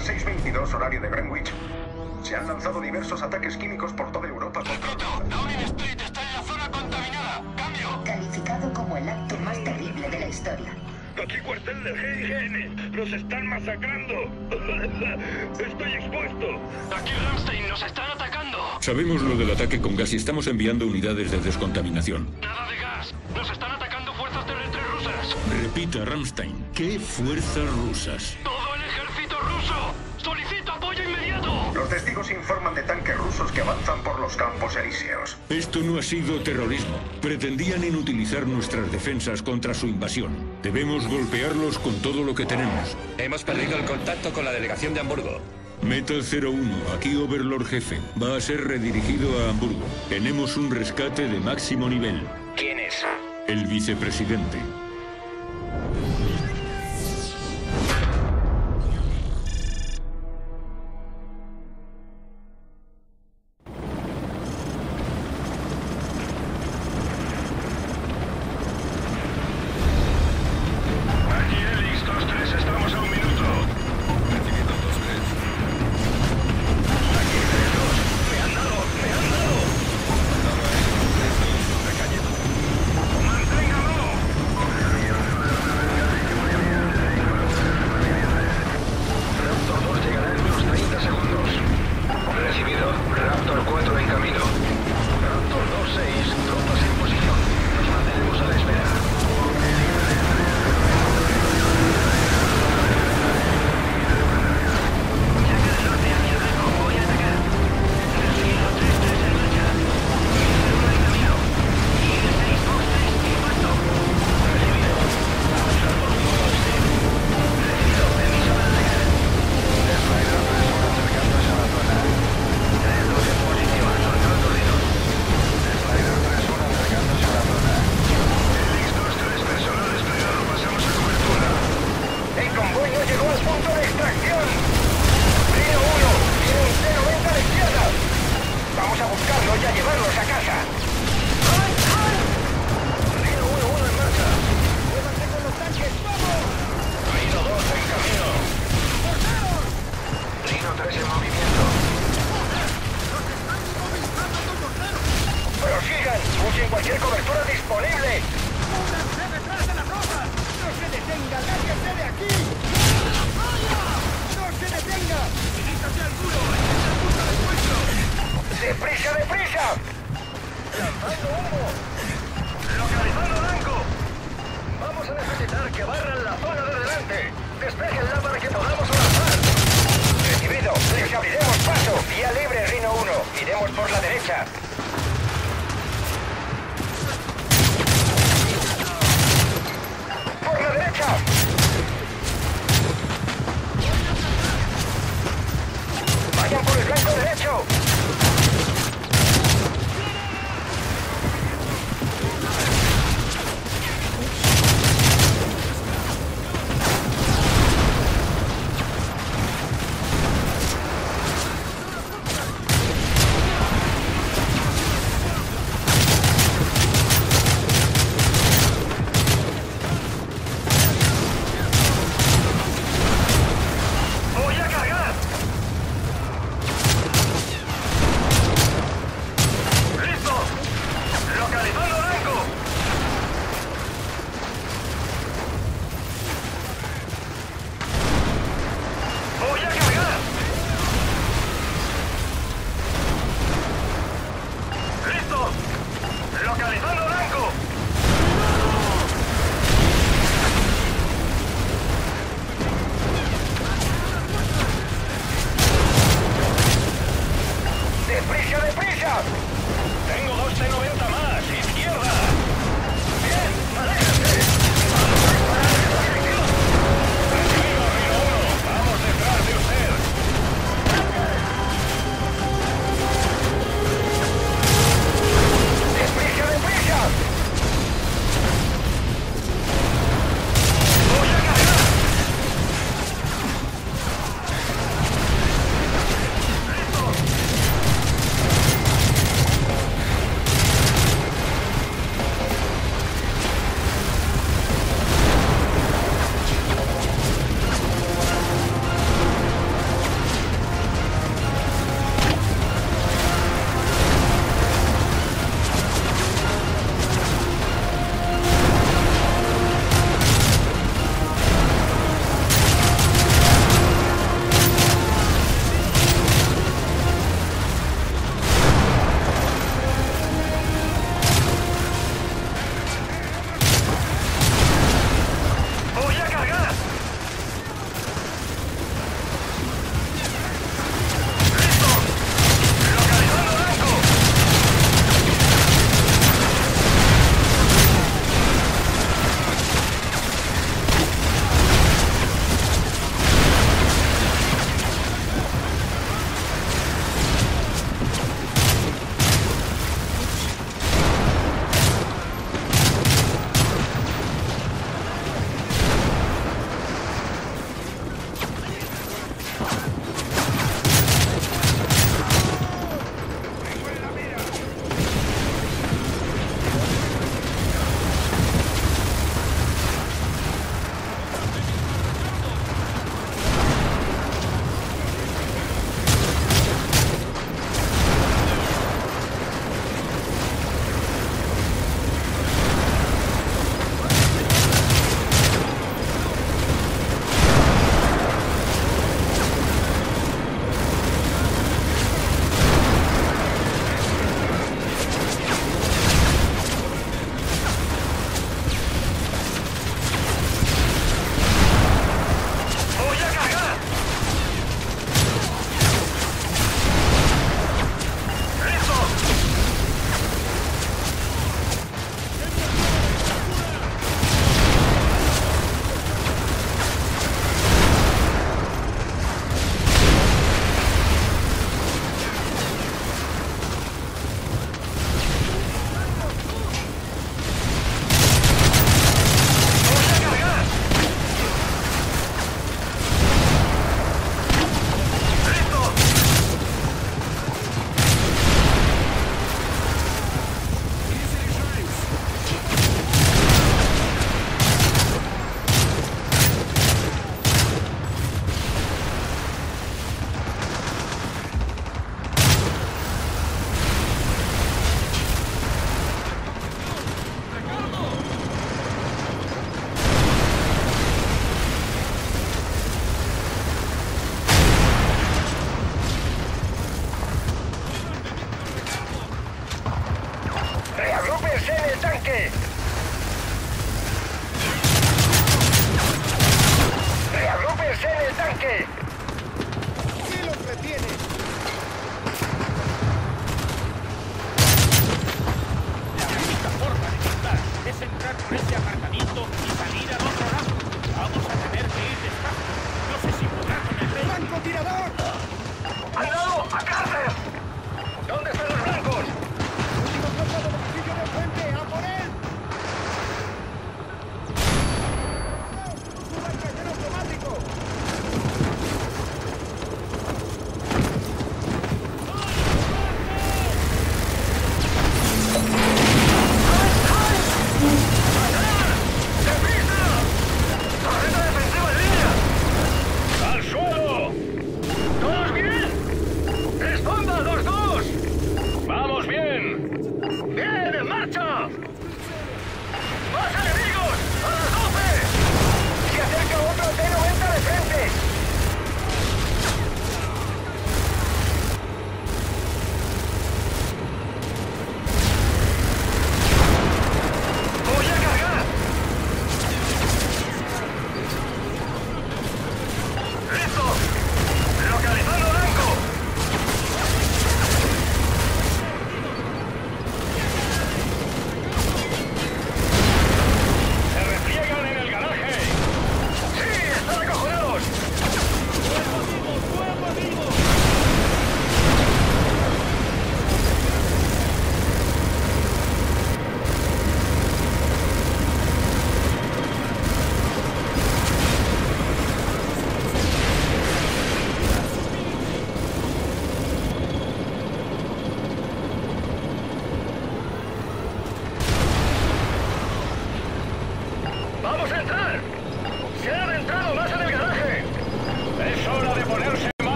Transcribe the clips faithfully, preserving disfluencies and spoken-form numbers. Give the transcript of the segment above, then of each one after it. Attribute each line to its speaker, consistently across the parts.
Speaker 1: las seis veintidós horario de Greenwich. Se han lanzado diversos ataques químicos por toda Europa contra...
Speaker 2: Downing Street está en la zona contaminada. ¡Cambio!
Speaker 3: Calificado como el acto más terrible de la historia.
Speaker 4: Aquí cuartel del G I G N. ¡Nos están masacrando! ¡Estoy expuesto!
Speaker 2: Aquí Ramstein, nos están atacando.
Speaker 5: Sabemos lo del ataque con gas y estamos enviando unidades de descontaminación.
Speaker 2: Nada de gas. Nos están atacando fuerzas terrestres rusas.
Speaker 5: Repita, Ramstein. ¿Qué fuerzas rusas?
Speaker 2: ¡Todo el ejército ruso! ¡Solicito apoyo inmediato!
Speaker 1: Los testigos informan de tanques rusos que avanzan por los campos elíseos.
Speaker 5: Esto no ha sido terrorismo. Pretendían inutilizar nuestras defensas contra su invasión. Debemos golpearlos con todo lo que tenemos.
Speaker 6: Hemos perdido el contacto con la delegación de Hamburgo.
Speaker 5: Metal cero uno, aquí Overlord Jefe. Va a ser redirigido a Hamburgo. Tenemos un rescate de máximo nivel.
Speaker 6: ¿Quién es?
Speaker 5: El vicepresidente.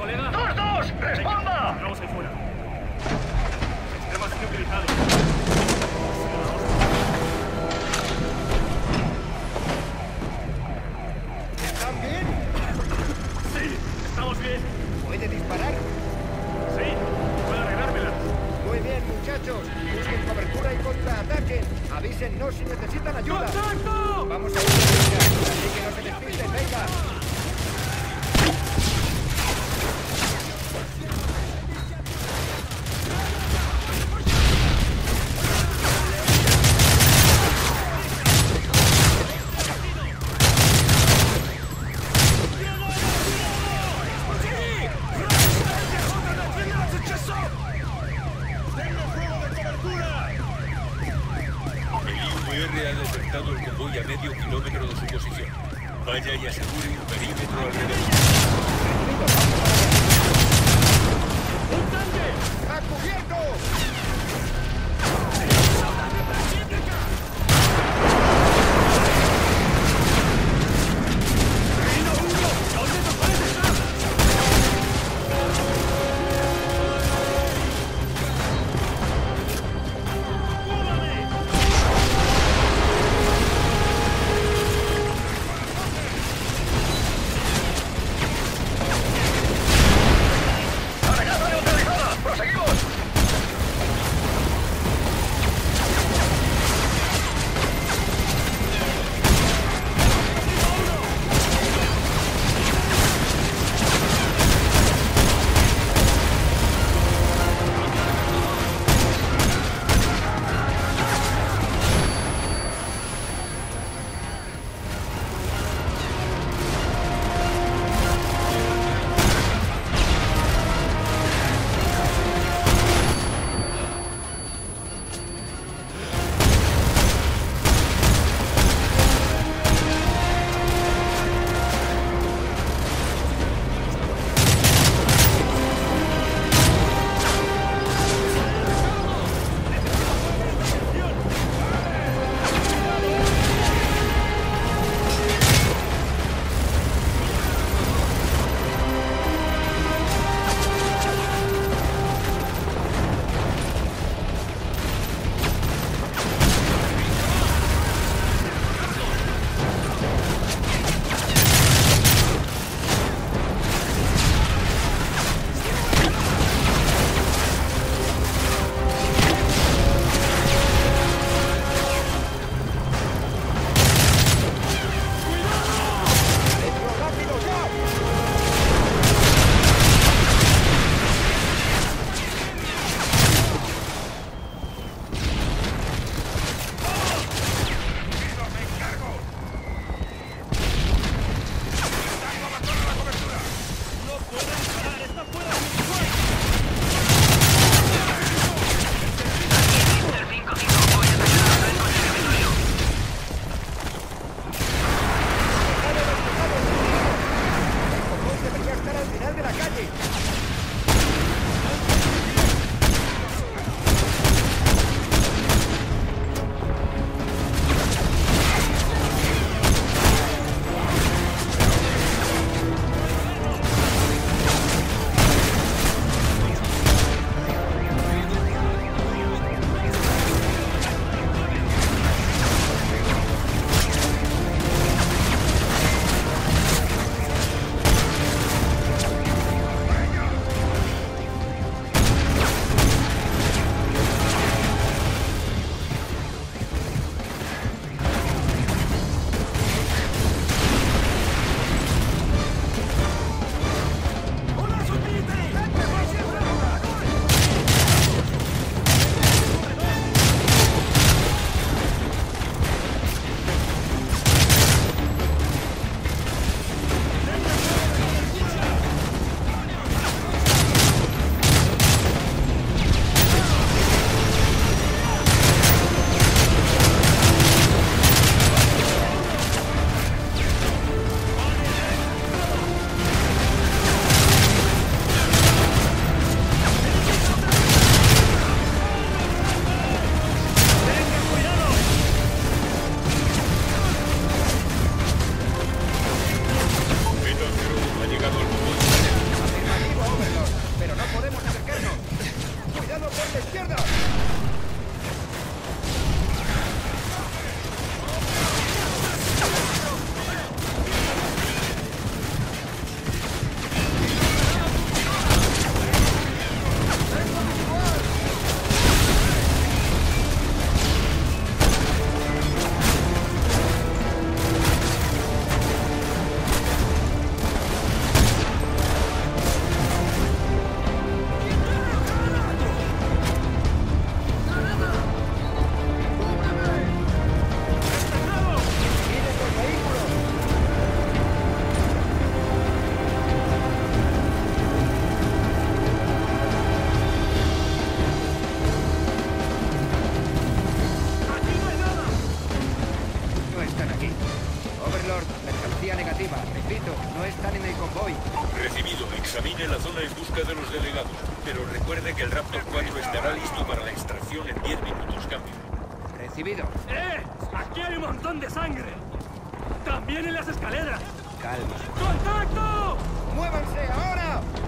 Speaker 2: colega?
Speaker 4: ¡Dos, dos! ¡Responda!
Speaker 2: Vamos ahí fuera. Sistemas inutilizados.
Speaker 7: ¿Están bien?
Speaker 2: Sí, estamos bien.
Speaker 7: ¿Puede disparar?
Speaker 2: Sí, puedo arreglármelas.
Speaker 7: Muy bien, muchachos. Busquen cobertura y contraataquen. Avísennos si necesitan ayuda.
Speaker 2: ¡Contacto!
Speaker 7: Vamos a ir a así que no se despisten, venga.
Speaker 8: El I V R ha detectado el convoy a medio kilómetro de su posición. Vaya y asegure un perímetro alrededor.
Speaker 7: ¡A cubierto!
Speaker 8: Examine la zona en busca de los delegados, pero recuerde que el Raptor cuatro estará listo para la extracción en diez minutos. Cambio.
Speaker 7: Recibido.
Speaker 2: ¡Eh! ¡Aquí hay un montón de sangre! ¡También en las escaleras!
Speaker 7: Calma.
Speaker 2: ¡Contacto!
Speaker 7: ¡Muévanse ahora!